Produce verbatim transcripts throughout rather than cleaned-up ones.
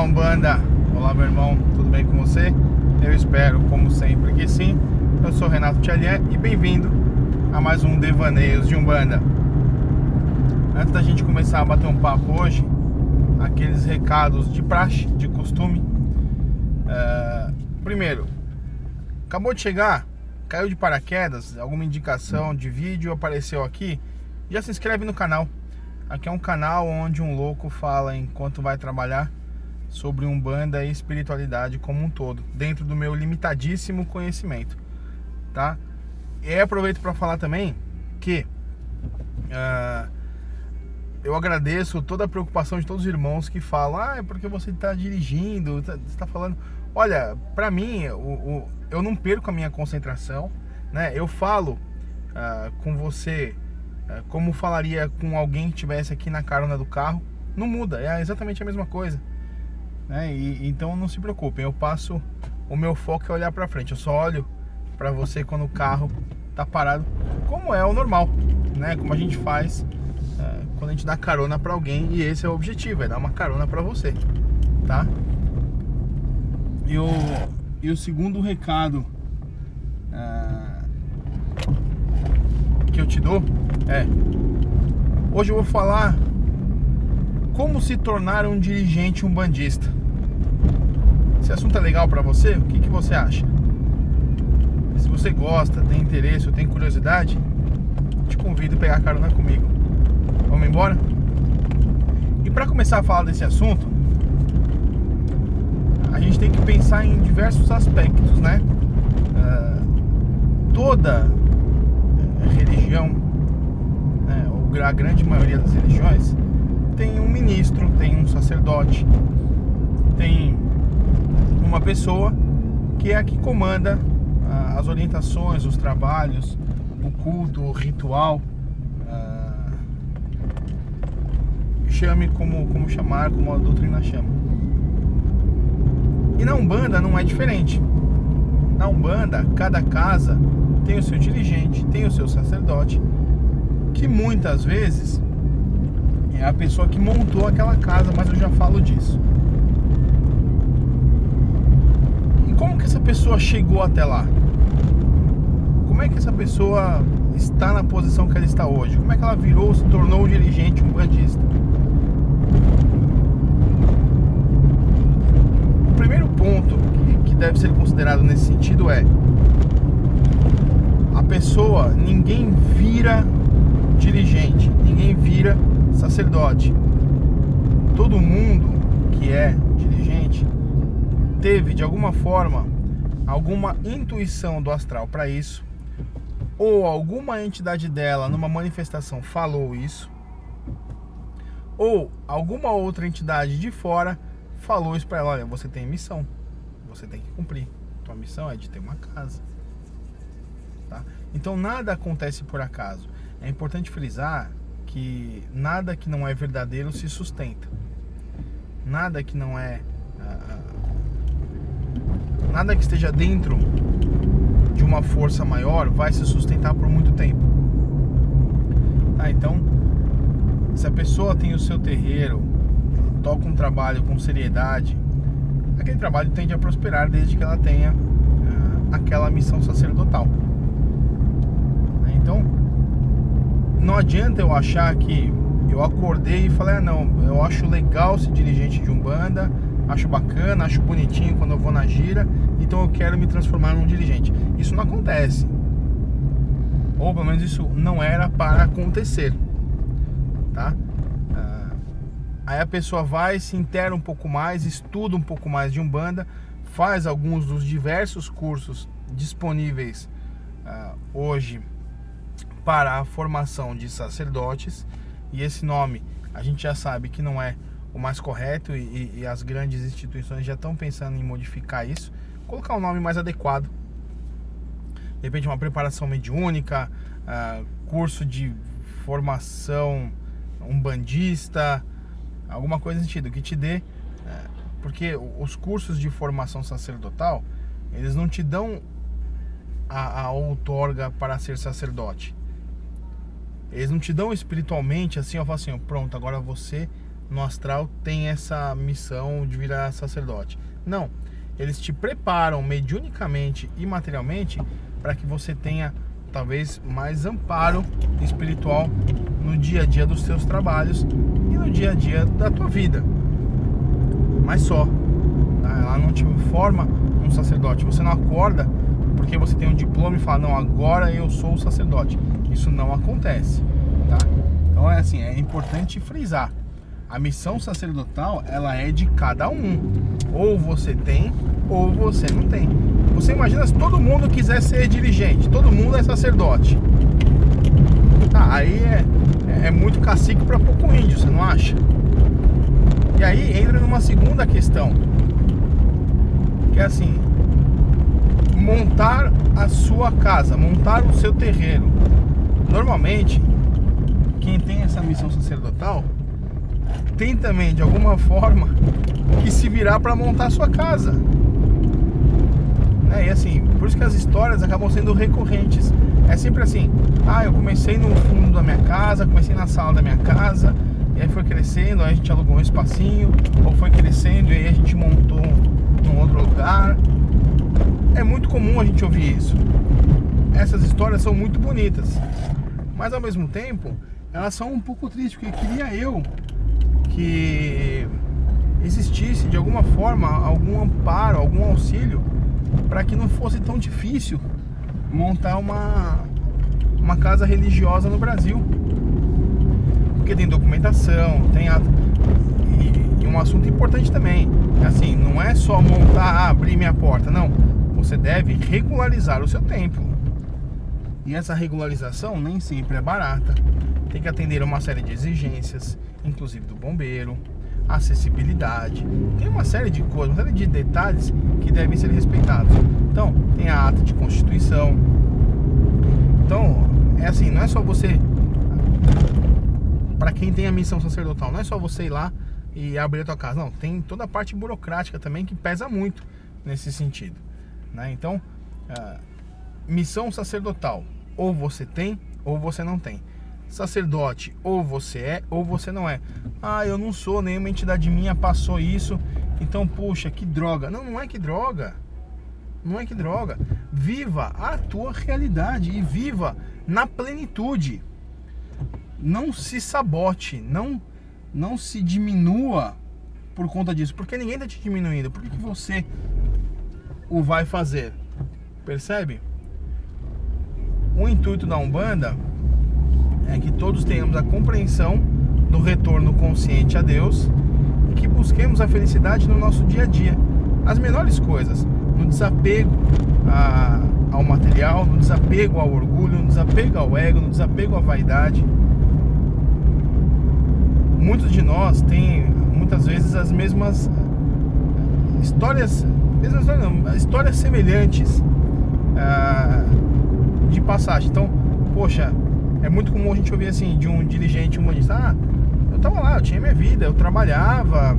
Olá, Umbanda! Olá, meu irmão, tudo bem com você? Eu espero, como sempre, que sim. Eu sou Renato Tchalian e bem-vindo a mais um Devaneios de Umbanda. Antes da gente começar a bater um papo hoje, aqueles recados de praxe, de costume. uh, Primeiro, acabou de chegar, caiu de paraquedas, alguma indicação de vídeo apareceu aqui, já se inscreve no canal. Aqui é um canal onde um louco fala enquanto vai trabalhar sobre Umbanda e espiritualidade como um todo, dentro do meu limitadíssimo conhecimento, tá? E aproveito para falar também que uh, eu agradeço toda a preocupação de todos os irmãos que falam: ah, é porque você está dirigindo, você está falando. Olha, para mim, o, o, eu não perco a minha concentração, né? Eu falo uh, com você uh, como falaria com alguém que estivesse aqui na carona do carro. Não muda, é exatamente a mesma coisa, né? E, então não se preocupem, eu passo, o meu foco é olhar para frente. Eu só olho para você quando o carro tá parado, como é o normal, né? Como a gente faz uh, quando a gente dá carona para alguém, e esse é o objetivo, é dar uma carona para você, tá? E o, e o segundo recado uh, que eu te dou é: hoje eu vou falar como se tornar um dirigente umbandista. Esse assunto é legal pra você? O que, que você acha? Se você gosta, tem interesse ou tem curiosidade, te convido a pegar carona comigo. Vamos embora? E para começar a falar desse assunto, a gente tem que pensar em diversos aspectos, né? Uh, toda religião, né, ou a grande maioria das religiões, tem um ministro, tem um sacerdote, tem uma pessoa que é a que comanda uh, as orientações, os trabalhos, o culto, o ritual, uh, chame como, como chamar, como a doutrina chama. E na Umbanda não é diferente. Na Umbanda, cada casa tem o seu dirigente, tem o seu sacerdote, que muitas vezes é a pessoa que montou aquela casa, mas eu já falo disso. E como que essa pessoa chegou até lá? Como é que essa pessoa está na posição que ela está hoje? Como é que ela virou, se tornou um dirigente umbandista? O primeiro ponto que, que deve ser considerado nesse sentido é: a pessoa, ninguém vira dirigente, ninguém vira sacerdote. Todo mundo que é dirigente teve de alguma forma alguma intuição do astral para isso, ou alguma entidade dela numa manifestação falou isso, ou alguma outra entidade de fora falou isso para ela: olha, você tem missão, você tem que cumprir, tua missão é de ter uma casa, tá? Então nada acontece por acaso. É importante frisar que nada que não é verdadeiro se sustenta. Nada que não é uh, nada que esteja dentro de uma força maior vai se sustentar por muito tempo, tá? Então, se a pessoa tem o seu terreiro, toca um trabalho com seriedade, aquele trabalho tende a prosperar desde que ela tenha uh, aquela missão sacerdotal. Então, não adianta eu achar que eu acordei e falei: ah, não, eu acho legal ser dirigente de Umbanda, acho bacana, acho bonitinho quando eu vou na gira, então eu quero me transformar num dirigente. Isso não acontece, ou pelo menos isso não era para acontecer, tá? Ah, aí a pessoa vai, se intera um pouco mais, estuda um pouco mais de Umbanda, faz alguns dos diversos cursos disponíveis ah, hoje para a formação de sacerdotes, e esse nome a gente já sabe que não é o mais correto, e, e as grandes instituições já estão pensando em modificar isso, colocar um nome mais adequado, de repente uma preparação mediúnica, uh, curso de formação umbandista, alguma coisa nesse sentido, que te dê, uh, porque os cursos de formação sacerdotal, eles não te dão a, a outorga para ser sacerdote. Eles não te dão espiritualmente assim, eu falo assim: pronto, agora você no astral tem essa missão de virar sacerdote. Não, eles te preparam mediunicamente e materialmente para que você tenha talvez mais amparo espiritual no dia a dia dos seus trabalhos e no dia a dia da tua vida. Mas só, tá? Ela não te forma um sacerdote. Você não acorda porque você tem um diploma e fala, não, agora eu sou o sacerdote. Isso não acontece, tá? Então é assim, é importante frisar. A missão sacerdotal, ela é de cada um. Ou você tem, ou você não tem. Você imagina se todo mundo quiser ser dirigente, todo mundo é sacerdote. Tá, aí é, é muito cacique para pouco índio, você não acha? E aí entra numa segunda questão, que é assim, montar a sua casa, montar o seu terreiro. Normalmente, quem tem essa missão sacerdotal tem também, de alguma forma, que se virar para montar a sua casa. É, e assim, por isso que as histórias acabam sendo recorrentes. É sempre assim, ah, eu comecei no fundo da minha casa, comecei na sala da minha casa, e aí foi crescendo, aí a gente alugou um espacinho, ou foi crescendo, e aí a gente montou num outro lugar. É muito comum a gente ouvir isso. Essas histórias são muito bonitas, mas ao mesmo tempo, elas são um pouco tristes, porque queria eu que existisse de alguma forma algum amparo, algum auxílio para que não fosse tão difícil montar uma, uma casa religiosa no Brasil, porque tem documentação, tem a, e, e um assunto importante também, assim, não é só montar, abrir minha porta, não, você deve regularizar o seu templo, e essa regularização nem sempre é barata, tem que atender a uma série de exigências, inclusive do bombeiro, acessibilidade, tem uma série de coisas, uma série de detalhes que devem ser respeitados. Então, tem a ata de constituição. Então, é assim, não é só você, para quem tem a missão sacerdotal, não é só você ir lá e abrir a tua casa, não, tem toda a parte burocrática também que pesa muito nesse sentido, né? Então, a missão sacerdotal, ou você tem, ou você não tem. Sacerdote, ou você é, ou você não é. Ah, eu não sou, nenhuma entidade minha passou isso, então, puxa, que droga. Não, não é que droga. Não é que droga. Viva a tua realidade e viva na plenitude. Não se sabote, não, não se diminua por conta disso, porque ninguém está te diminuindo. Por que, que você o vai fazer? Percebe? O intuito da Umbanda é que todos tenhamos a compreensão do retorno consciente a Deus e que busquemos a felicidade no nosso dia a dia, nas menores coisas, no desapego a, ao material, no desapego ao orgulho, no desapego ao ego, no desapego à vaidade. Muitos de nós têm muitas vezes as mesmas histórias, mesmas histórias, não, histórias semelhantes ah, de passagem. Então, poxa, é muito comum a gente ouvir assim de um dirigente humanista, ah, eu tava lá, eu tinha minha vida, eu trabalhava,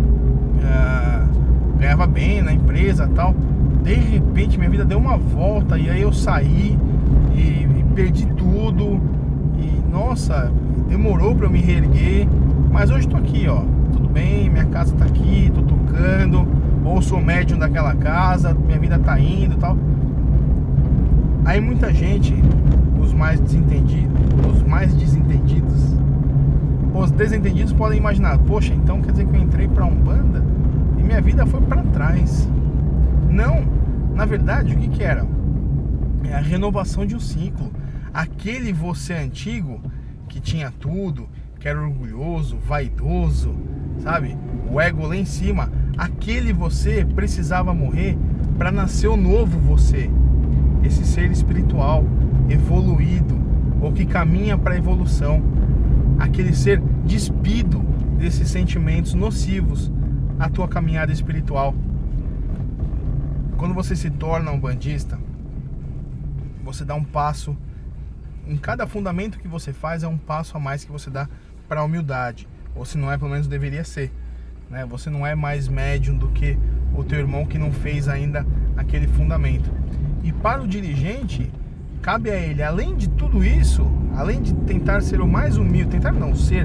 uh, ganhava bem na empresa e tal, de repente minha vida deu uma volta e aí eu saí e, e perdi tudo e nossa, demorou pra eu me reerguer, mas hoje tô aqui, ó, tudo bem, minha casa tá aqui, tô tocando, ou sou médium daquela casa, minha vida tá indo e tal. Aí muita gente, os mais desentendidos, os mais desentendidos, os desentendidos podem imaginar, poxa, então quer dizer que eu entrei para Umbanda e minha vida foi para trás. Não, na verdade, o que que era? É a renovação de um ciclo. Aquele você antigo que tinha tudo, que era orgulhoso, vaidoso, sabe? O ego lá em cima, aquele você precisava morrer para nascer o novo você. Esse ser espiritual, evoluído, ou que caminha para a evolução, aquele ser despido desses sentimentos nocivos à tua caminhada espiritual. Quando você se torna um bandista, você dá um passo, em cada fundamento que você faz é um passo a mais que você dá para a humildade, ou se não é, pelo menos deveria ser, né? Você não é mais médium do que o teu irmão que não fez ainda aquele fundamento. E para o dirigente, cabe a ele, além de tudo isso, além de tentar ser o mais humilde, tentar não ser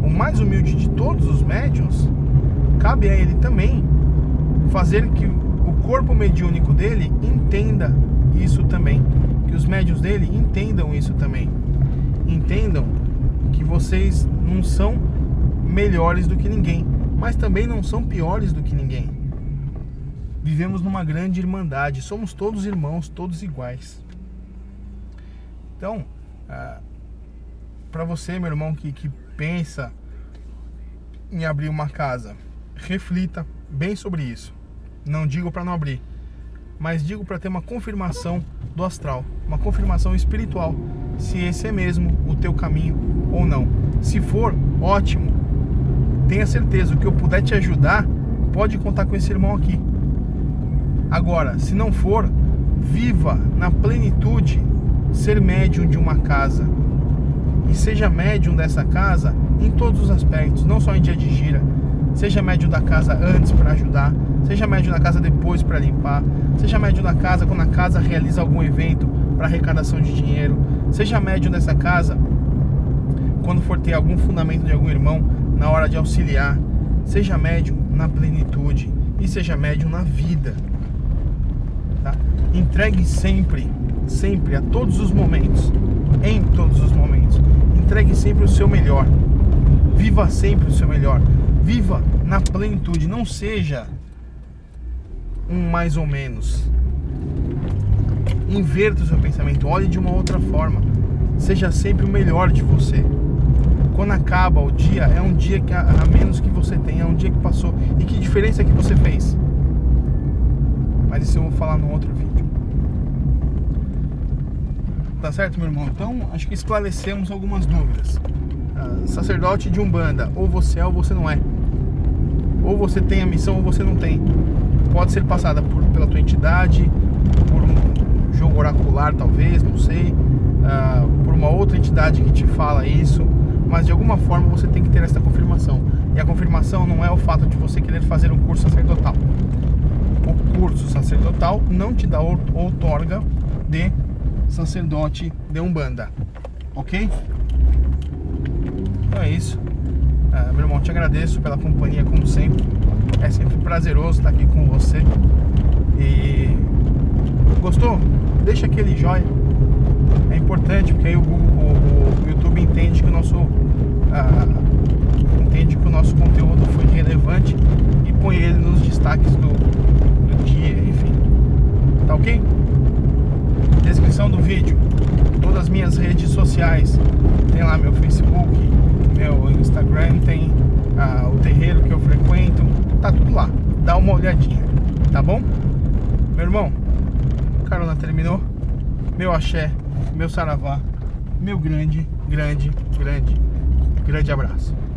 o mais humilde de todos os médiuns, cabe a ele também fazer que o corpo mediúnico dele entenda isso também, que os médiuns dele entendam isso também, entendam que vocês não são melhores do que ninguém, mas também não são piores do que ninguém. Vivemos numa grande irmandade, somos todos irmãos, todos iguais. Então, ah, para você, meu irmão, que, que pensa em abrir uma casa, reflita bem sobre isso. Não digo para não abrir, mas digo para ter uma confirmação do astral, uma confirmação espiritual, se esse é mesmo o teu caminho ou não. Se for, ótimo. Tenha certeza, o que eu puder te ajudar, pode contar com esse irmão aqui. Agora, se não for, viva na plenitude ser médium de uma casa. E seja médium dessa casa em todos os aspectos, não só em dia de gira. Seja médium da casa antes para ajudar, seja médium da casa depois para limpar, seja médium da casa quando a casa realiza algum evento para arrecadação de dinheiro, seja médium dessa casa quando for ter algum fundamento de algum irmão na hora de auxiliar. Seja médium na plenitude e seja médium na vida, tá? Entregue sempre, sempre, a todos os momentos, em todos os momentos, entregue sempre o seu melhor. Viva sempre o seu melhor. Viva na plenitude. Não seja um mais ou menos. Inverta o seu pensamento. Olhe de uma outra forma. Seja sempre o melhor de você. Quando acaba o dia, é um dia que a, a menos que você tem, é um dia que passou. E que diferença que você fez? Mas isso eu vou falar no outro vídeo. Tá certo, meu irmão? Então, acho que esclarecemos algumas dúvidas. Uh, sacerdote de Umbanda, ou você é ou você não é. Ou você tem a missão ou você não tem. Pode ser passada por, pela tua entidade, por um jogo oracular talvez, não sei, uh, por uma outra entidade que te fala isso, mas de alguma forma você tem que ter essa confirmação. E a confirmação não é o fato de você querer fazer um curso sacerdotal. O curso sacerdotal não te dá outorga de sacerdote de Umbanda, ok? Então é isso. uh, Meu irmão, te agradeço pela companhia como sempre. É sempre prazeroso estar aqui com você. E gostou? Deixa aquele joinha. É importante porque aí o, o, o YouTube entende que o nosso uh, entende que o nosso conteúdo foi relevante e põe ele nos destaques do, do dia, enfim. Tá ok? Descrição do vídeo, todas as minhas redes sociais. Tem lá meu Facebook, meu Instagram, tem uh, o terreiro que eu frequento. Tá tudo lá, dá uma olhadinha, tá bom? Meu irmão, carona terminou. Meu axé, meu saravá, meu grande, grande, grande, grande abraço.